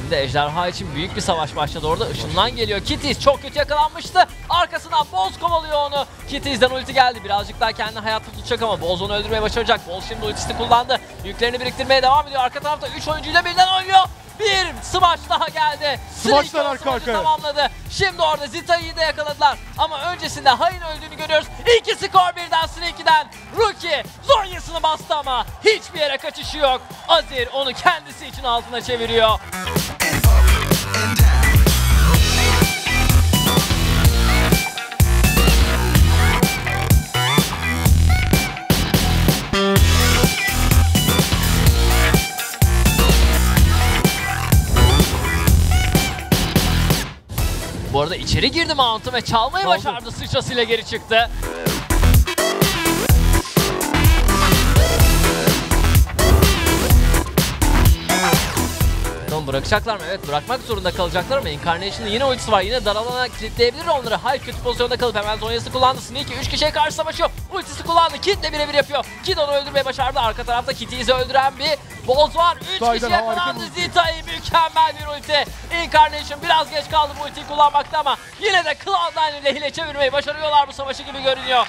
Şimdi ejderha için büyük bir savaş başladı orada. Işından geliyor. Kitties çok kötü yakalanmıştı. Arkasından Boz kovalıyor onu. Kitties'den ulti geldi. Birazcık daha kendini hayatta tutacak ama Boz onu öldürmeye başaracak. Boz şimdi ultisini kullandı. Yüklerini biriktirmeye devam ediyor. Arka tarafta 3 oyuncuyla birden oynuyor. Bir smaç daha geldi. Smaçlar arka arkaya tamamladı. Şimdi orada Zita'yı da yakaladılar. Ama öncesinde Hayın öldüğünü görüyoruz. 2 skor birden Snake'den. Rookie Zonya'sını bastı ama hiçbir yere kaçışı yok. Azir onu kendisi için altına çeviriyor. Bu arada içeri girdi Mount'u ve çalmayı başardı. Sıçrasıyla geri çıktı. Bırakacaklar mı? Evet, bırakmak zorunda kalacaklar ama Incarnation'ın yine ultisi var. Yine dar alana kilitleyebilir onları. Hayır, kötü pozisyonda kalıp hemen Zonya'sı kullandı. Sneaky 3 kişiye karşı savaşıyor. Ultisi kullandı. Kit'le birebir yapıyor. Kit onu öldürmeyi başardı. Arka tarafta Kitty'yi öldüren bir Boz var. 3 kişi yakalandı. Zita'yı mükemmel bir ulti. Incarnation biraz geç kaldı bu ultiyi kullanmakta ama yine de Cloud9 ile hile çevirmeyi başarıyorlar bu savaşı gibi görünüyor.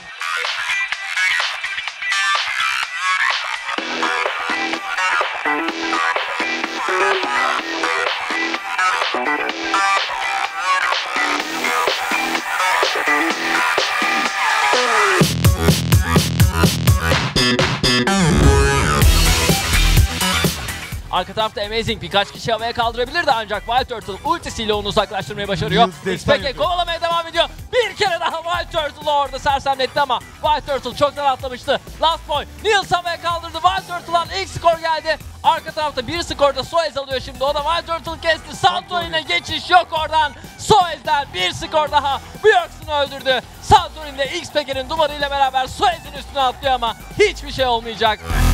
Arka tarafta Amazing birkaç kişi havaya kaldırabilirdi ancak Wild Turtle ultisiyle onu uzaklaştırmayı başarıyor. XPK kovalamaya devam ediyor. Bir kere daha Wild Turtle'ı orada sersemletti ama Wild Turtle çoktan atlamıştı. Last boy Niels havaya kaldırdı. Wild Turtle'dan ilk skor geldi. Arka tarafta bir skorda Soez alıyor şimdi. O da Wild Turtle kesti. Santorin'e geçiş yok oradan. Soez'den bir skor daha. Björkson'u öldürdü. Santorin de XPK'nin duvarıyla beraber Soez'in üstüne atlıyor ama hiçbir şey olmayacak.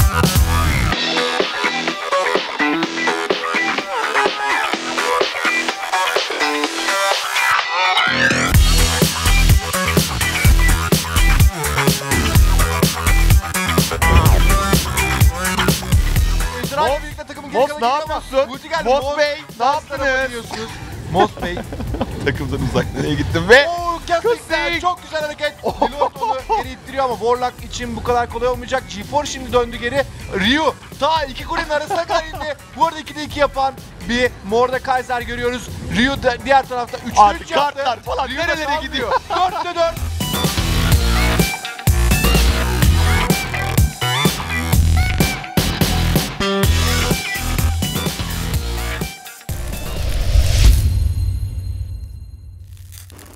Most ne yapıyorsun? Most Bey ne yaptınız? Most Bey takımdan uzak nereye gittim ve Kastik'ten çok güzel hareket. Pilot onu geri ittiriyor ama Warlock için bu kadar kolay olmayacak. G4 şimdi döndü geri. Ryu ta iki kulenin arasına kadar indi. Bu arada 2'de 2 yapan bir Mordekaiser görüyoruz. Ryu da diğer tarafta 3'te 3 yaptı. Kartlar falan nerelere gidiyor? 4'te 4.